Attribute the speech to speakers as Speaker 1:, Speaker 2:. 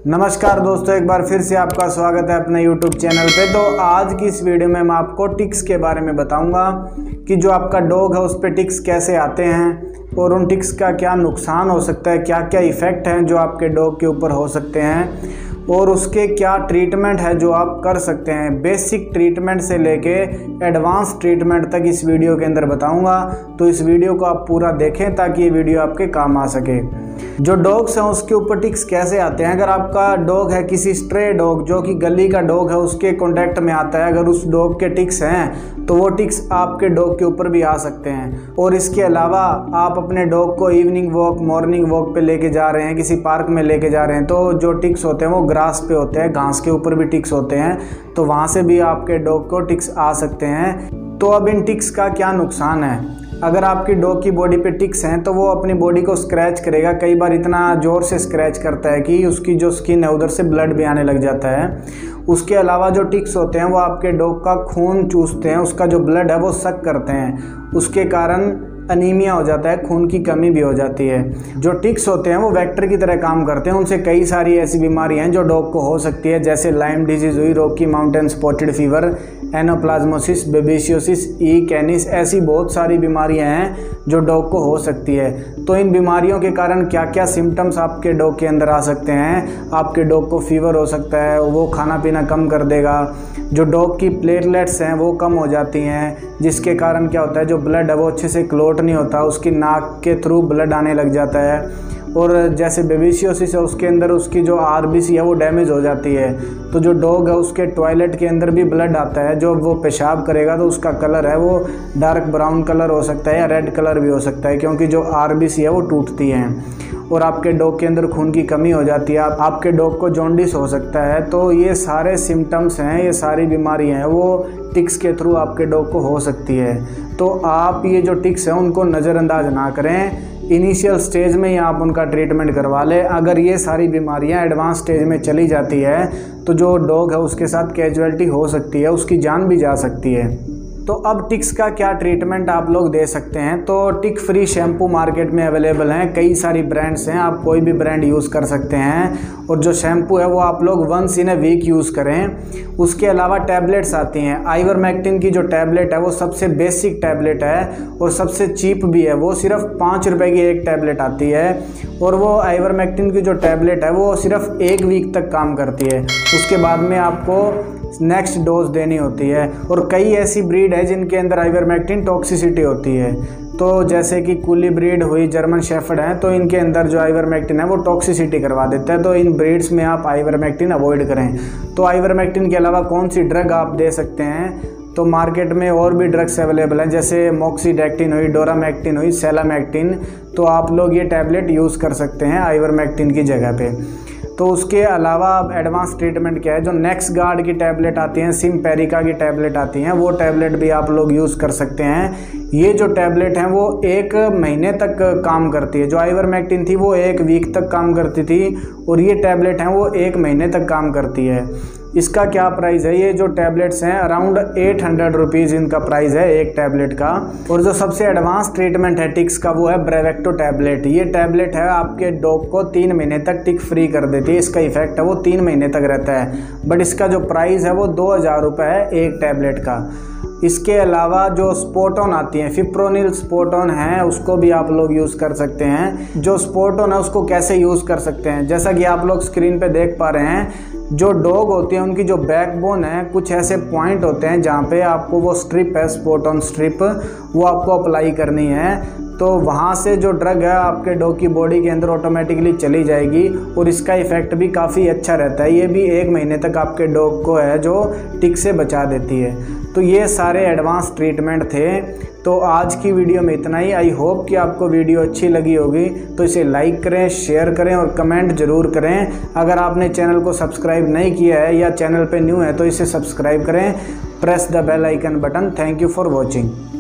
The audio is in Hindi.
Speaker 1: नमस्कार दोस्तों, एक बार फिर से आपका स्वागत है अपने YouTube चैनल पे। तो आज की इस वीडियो में मैं आपको टिक्स के बारे में बताऊंगा कि जो आपका डॉग है उस पे टिक्स कैसे आते हैं और उन टिक्स का क्या नुकसान हो सकता है, क्या क्या इफ़ेक्ट हैं जो आपके डॉग के ऊपर हो सकते हैं और उसके क्या ट्रीटमेंट है जो आप कर सकते हैं। बेसिक ट्रीटमेंट से लेके एडवांस ट्रीटमेंट तक इस वीडियो के अंदर बताऊंगा, तो इस वीडियो को आप पूरा देखें ताकि ये वीडियो आपके काम आ सके। जो डॉग्स हैं उसके ऊपर टिक्स कैसे आते हैं। अगर आपका डॉग है किसी स्ट्रे डॉग जो कि गली का डॉग है उसके कॉन्टैक्ट में आता है, अगर उस डॉग के टिक्स हैं तो वो टिक्स आपके डॉग के ऊपर भी आ सकते हैं। और इसके अलावा आप अपने डॉग को इवनिंग वॉक, मॉर्निंग वॉक पे लेके जा रहे हैं, किसी पार्क में लेके जा रहे हैं, तो जो टिक्स होते हैं वो ग्रास पे होते हैं, घास के ऊपर भी टिक्स होते हैं, तो वहाँ से भी आपके डॉग को टिक्स आ सकते हैं। तो अब इन टिक्स का क्या नुकसान है। अगर आपकी डॉग की बॉडी पे टिक्स हैं तो वो अपनी बॉडी को स्क्रैच करेगा, कई बार इतना ज़ोर से स्क्रैच करता है कि उसकी जो स्किन है उधर से ब्लड भी आने लग जाता है। उसके अलावा जो टिक्स होते हैं वो आपके डॉग का खून चूसते हैं, उसका जो ब्लड है वो सक करते हैं, उसके कारण अनीमिया हो जाता है, खून की कमी भी हो जाती है। जो टिक्स होते हैं वो वेक्टर की तरह काम करते हैं, उनसे कई सारी ऐसी बीमारियां हैं जो डॉग को हो सकती है, जैसे लाइम डिजीज़ हुई, Rocky Mountain spotted fever, anaplasmosis, babesiosis, E canis, ऐसी बहुत सारी बीमारियां हैं जो डॉग को हो सकती है। तो इन बीमारियों के कारण क्या क्या सिम्टम्स आपके डॉग के अंदर आ सकते हैं। आपके डॉग को फीवर हो सकता है, वो खाना पीना कम कर देगा, जो डॉग की प्लेटलेट्स हैं वो कम हो जाती हैं, जिसके कारण क्या होता है जो ब्लड है वो अच्छे से क्लोट नहीं होता, उसकी नाक के थ्रू ब्लड आने लग जाता है। और जैसे बेबिशियोसिस है उसके अंदर उसकी जो आरबीसी है वो डैमेज हो जाती है, तो जो डॉग है उसके टॉयलेट के अंदर भी ब्लड आता है, जो वो पेशाब करेगा तो उसका कलर है वो डार्क ब्राउन कलर हो सकता है या रेड कलर भी हो सकता है, क्योंकि जो आरबीसी है वो टूटती है। और आपके डॉग के अंदर खून की कमी हो जाती है, आपके डॉग को जॉन्डिस हो सकता है। तो ये सारे सिम्टम्स हैं, ये सारी बीमारियां हैं वो टिक्स के थ्रू आपके डॉग को हो सकती है। तो आप ये जो टिक्स हैं उनको नज़रअंदाज ना करें, इनिशियल स्टेज में ही आप उनका ट्रीटमेंट करवा लें। अगर ये सारी बीमारियां एडवांस स्टेज में चली जाती है तो जो डॉग है उसके साथ कैजुअलिटी हो सकती है, उसकी जान भी जा सकती है। तो अब टिक्स का क्या ट्रीटमेंट आप लोग दे सकते हैं। तो टिक फ्री शैम्पू मार्केट में अवेलेबल हैं, कई सारी ब्रांड्स हैं, आप कोई भी ब्रांड यूज़ कर सकते हैं। और जो शैम्पू है वो आप लोग once in a week use करें। उसके अलावा टैबलेट्स आती हैं, आइवरमेक्टिन की जो टैबलेट है वो सबसे बेसिक टैबलेट है और सबसे चीप भी है, वो सिर्फ 5 रुपये की एक टैबलेट आती है। और वो आइवरमेक्टिन की जो टैबलेट है वो सिर्फ 1 वीक तक काम करती है, उसके बाद में आपको नेक्स्ट डोज देनी होती है। और कई ऐसी ब्रीड है जिनके अंदर आइवरमेक्टिन टॉक्सिसिटी होती है, तो जैसे कि कुली ब्रीड हुई, जर्मन शेफर्ड है, तो इनके अंदर जो आइवरमेक्टिन है वो टॉक्सिसिटी करवा देता है, तो इन ब्रीड्स में आप आइवरमेक्टिन अवॉइड करें। तो आइवरमेक्टिन के अलावा कौन सी ड्रग आप दे सकते हैं, तो मार्केट में और भी ड्रग्स अवेलेबल हैं, जैसे मोक्सीडेक्टिन हुई, डोरामेक्टिन हुई, सेलामेक्टिन, तो आप लोग ये टैबलेट यूज़ कर सकते हैं आइवरमेक्टिन की जगह पे। तो उसके अलावा अब एडवांस ट्रीटमेंट क्या है, जो नेक्स्ट गार्ड की टैबलेट आती हैं, सिम्पेरिका की टैबलेट आती हैं, वो टैबलेट भी आप लोग यूज़ कर सकते हैं। ये जो टैबलेट हैं वो 1 महीने तक काम करती है, जो आइवरमेक्टिन थी वो 1 वीक तक काम करती थी और ये टैबलेट हैं वो 1 महीने तक काम करती है। इसका क्या प्राइस है, ये जो टैबलेट्स हैं अराउंड 800 रुपीज़ इनका प्राइस है एक टैबलेट का। और जो सबसे एडवांस ट्रीटमेंट है टिक्स का वो है ब्रेवेक्टो टैबलेट। ये टैबलेट है आपके डॉग को 3 महीने तक टिक फ्री कर देती है, इसका इफेक्ट है वो 3 महीने तक रहता है, बट इसका जो प्राइस है वो 2000 रुपये है एक टैबलेट का। इसके अलावा जो स्पोटोन आती हैं, फिप्रोनिल स्पोटोन है, उसको भी आप लोग यूज़ कर सकते हैं। जो स्पोटोन है उसको कैसे यूज़ कर सकते हैं, जैसा कि आप लोग स्क्रीन पे देख पा रहे हैं, जो डॉग होती हैं उनकी जो बैकबोन है कुछ ऐसे पॉइंट होते हैं जहाँ पे आपको वो स्ट्रिप है, स्पोटोन स्ट्रिप, वो आपको अप्लाई करनी है। तो वहाँ से जो ड्रग है आपके डॉग की बॉडी के अंदर ऑटोमेटिकली चली जाएगी और इसका इफ़ेक्ट भी काफ़ी अच्छा रहता है। ये भी 1 महीने तक आपके डॉग को है जो टिक से बचा देती है। तो ये सारे एडवांस ट्रीटमेंट थे। तो आज की वीडियो में इतना ही। आई होप कि आपको वीडियो अच्छी लगी होगी, तो इसे लाइक करें, शेयर करें और कमेंट ज़रूर करें। अगर आपने चैनल को सब्सक्राइब नहीं किया है या चैनल पे न्यू है तो इसे सब्सक्राइब करें, press the bell icon button. Thank you for watching.